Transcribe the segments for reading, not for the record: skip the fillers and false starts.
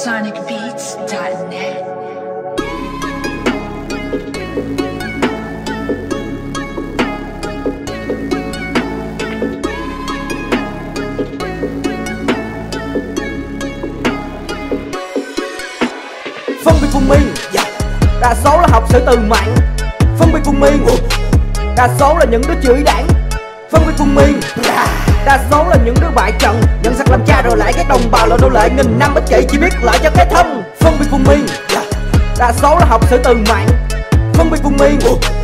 sonicbeats.net. Phân biệt vùng miền, đa số là học sử từ mạng. Phân biệt vùng miền, đa số là những đứa chửi đảng. Phân biệt vùng miền, đa số là những đứa bại trận, nhận sắc làm cha rồi lại cái đồng bào là nô lệ nghìn năm ích kỷ chỉ biết lợi cho cái thân. Phân biệt vùng miền, đa số là học sử từ mạng. Phân biệt vùng miền,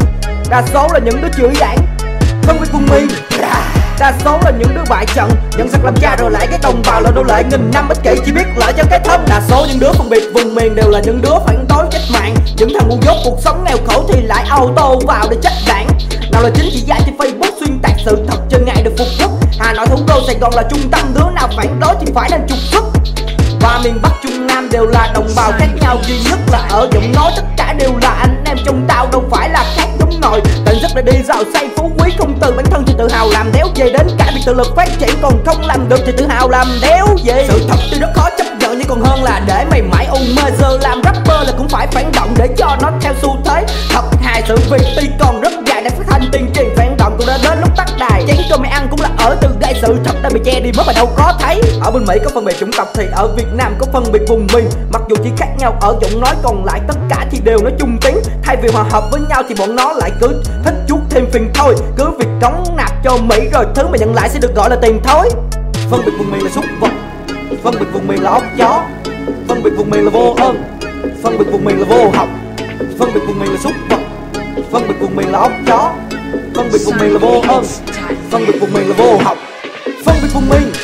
đa số là những đứa chửi đảng. Phân biệt vùng miền, đa số là những đứa bại trận, nhận sắc làm cha rồi lại cái đồng bào là nô lệ nghìn năm ích kỷ chỉ biết lợi cho cái thân. Đa số những đứa phân biệt vùng miền đều là những đứa phản đối cách mạng, những thằng ngu dốt cuộc sống nghèo khổ thì lại auto vào để trách đảng. Nào là chính trị gia trên Facebook xuyên tạc sự thật cho ngại được phục quốc. Hà Nội thủ đô Sài Gòn là trung tâm, đứa nào phản đối thì phải nên trục xuất. Và miền Bắc Trung Nam đều là đồng bào khác nhau, duy nhất là ở giọng nói tất cả đều là anh em trong tao, đâu phải là khác giống nồi. Tận sức để đi giàu xây phú quý, không từ bản thân thì tự hào làm đéo về đến cả việc tự lực phát triển, còn không làm được thì tự hào làm đéo về. Sự thật tuy rất khó chấp nhận nhưng còn hơn là để mày mãi ôm mơ. Giờ làm rapper là cũng phải phản động để cho nó theo xu thế. Thật hài sự việc tuy còn rất dài để phát thanh tuyên truyền phản động, cũng đã đến lúc tắt đài. Chén cơm mày ăn cũng là ở từ gây sự thật đã bị che đi mất mà đâu có thấy. Ở bên Mỹ có phân biệt chủng tộc thì ở Việt Nam có phân biệt vùng miền, mặc dù chỉ khác nhau ở giọng nói, còn lại tất cả thì đều nói chung tiếng. Thay vì hòa hợp với nhau thì bọn nó lại cứ thích chuốt thêm phiền thôi, cứ việc đóng nạp cho Mỹ rồi thứ mà nhận lại sẽ được gọi là tiền thối. Phân biệt vùng miền là súc vật, phân biệt vùng miền là ốc chó, phân biệt vùng miền là vô ơn, phân biệt vùng miền là vô học. Phân biệt vùng miền là súc vật, phân biệt vùng miền là ốc chó, phân biệt vùng miền là vô ơn, phân biệt vùng miền là vô học. Phân biệt vùng miền,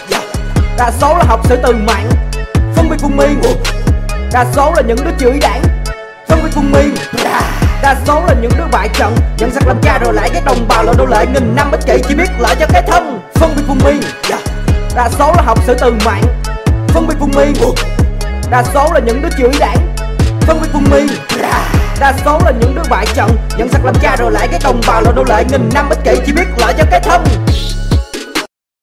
đa số là học sử từ mạng. Phân biệt vùng miền, đa số là những đứa chửi đảng. Phân biệt vùng miền, đa số là những đứa bại trận, nhận sắc làm cha rồi lại cái đồng bào là nô lệ nghìn năm ích kỷ chỉ biết lợi cho cái thân. Phân biệt vùng miền, đa số là học sử từ mạng. Phân biệt vùng miền, đa số là những đứa chửi đảng. Phân biệt vùng miền, đa số là những đứa bại trận, nhận sắc làm cha rồi lại cái đồng bào là nô lệ nghìn năm ích kỷ chỉ biết lợi cho cái thân.